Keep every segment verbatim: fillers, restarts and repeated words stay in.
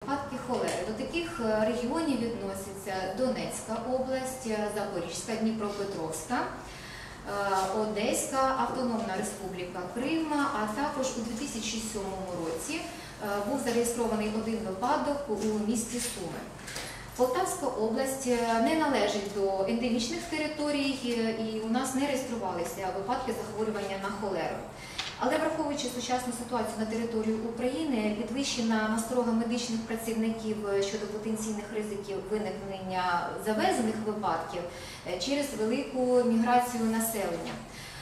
випадки холери. До таких регіонів відносяться Донецька область, Запорізька, Дніпропетровська, Одеська Автономна Республіка Крим, а також у дві тисячі сьомому році був зареєстрований один випадок у місті Суми. Полтавська область не належить до ендемічних територій і у нас не реєструвалися випадки захворювання на холеру. Але враховуючи сучасну ситуацію на території України, підвищена насторога медичних працівників щодо потенційних ризиків виникнення завезених випадків через велику міграцію населення.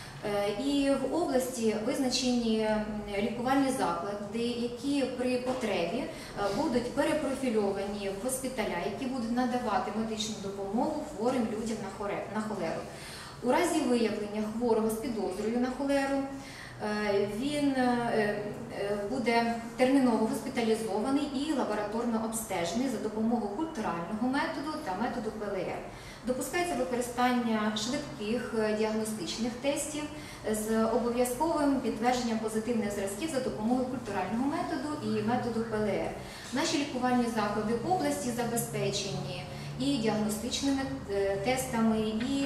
І в області визначені лікувальні заклади, які при потребі будуть перепрофільовані в госпіталя, які будуть надавати медичну допомогу хворим людям на холеру. У разі виявлення хворого з підозрою на холеру він буде терміново госпіталізований і лабораторно обстежений за допомогою культурального методу та методу Пе Ел Ер. Допускається використання швидких діагностичних тестів з обов'язковим підтвердженням позитивних зразків за допомогою культурального методу і методу Пе Ел Ер. Наші лікувальні заклади в області забезпечені і діагностичними тестами,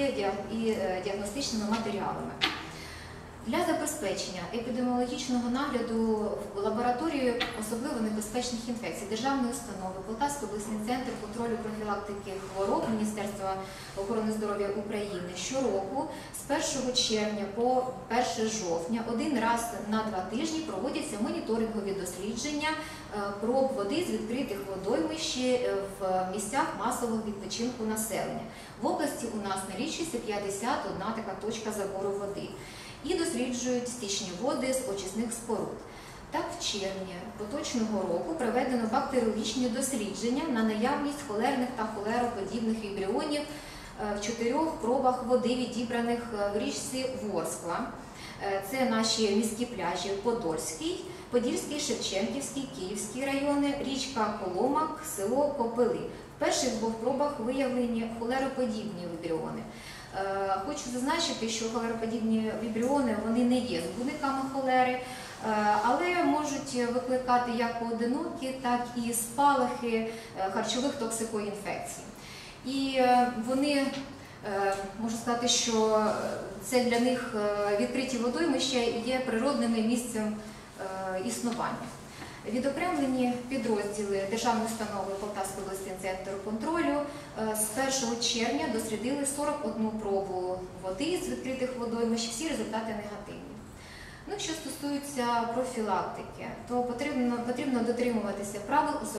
і діагностичними матеріалами. Для забезпечення епідеміологічного нагляду в лабораторії особливо небезпечних інфекцій Державної установи Полтавський обласний центр контролю профілактики хвороб Міністерства охорони здоров'я України щороку з першого червня по перше жовтня один раз на два тижні проводяться моніторингові дослідження проб води з відкритих водоймищ в місцях масового відпочинку населення. В області у нас налічується п'ятдесят одна така точка забору води. І досліджують стічні води з очисних споруд. Так, в червні поточного року проведено бактеріологічні дослідження на наявність холерних та холероподібних вібріонів в чотирьох пробах води, відібраних в річці Ворскла. Це наші міські пляжі Подольський, Подільський, Шевченківський, Київський райони, річка Коломак, село Копили. В перших двох пробах виявлені холероподібні вібріони. Хочу зазначити, що холероподібні вібріони вони не є збудниками холери, але можуть викликати як поодинокі, так і спалахи харчових токсикоінфекцій. І вони, можу сказати, що це для них відкриті водоймища є природним місцем існування. Відокремлені підрозділи Державної установи Полтавський обласний центр контролю з першого червня дослідили сорок одну пробу води з відкритих водоймищ, всі результати негативні. Ну, що стосується профілактики, то потрібно, потрібно дотримуватися правил